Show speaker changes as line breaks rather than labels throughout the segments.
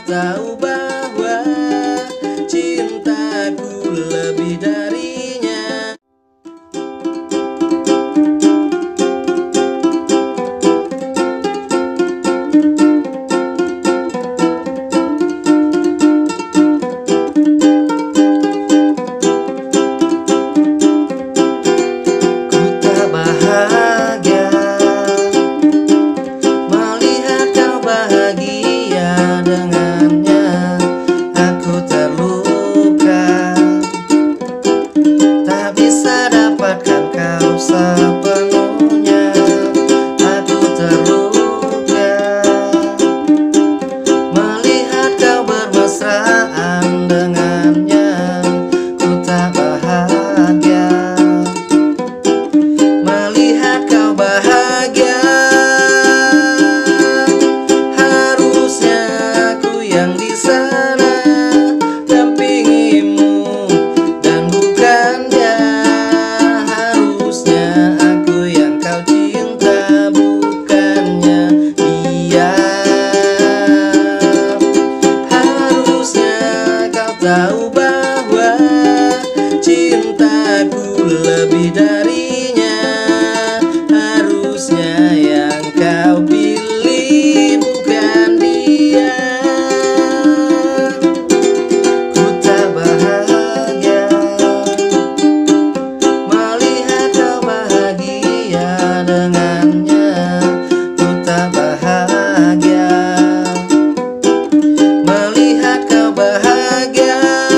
tahu bahwa cintaku lebih darinya. Ku tak bahagia melihat kau bahagia dengannya. Aku terluka, tak bisa dapatkan kau sepenuhnya. Aku terluka melihat kau bermesraan dengannya. Ku tak bahagia melihat kau bahagia. Harusnya aku yang di sana dampingimu dan bukan dia. Harusnya aku yang kau cinta, bukannya dia. Harusnya kau tahu bahwa cintaku lebih darinya. Harusnya yang kau pilih bukan dia. Ku tak bahagia melihat kau bahagia dengannya. Ku tak bahagia melihat kau bahagia.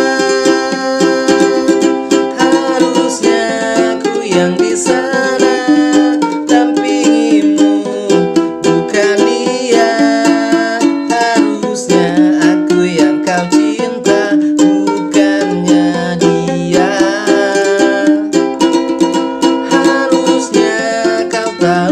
Harusnya aku yang di sana dampingimu, bukan dia. Harusnya aku yang kau cinta, bukannya dia. Harusnya kau tahu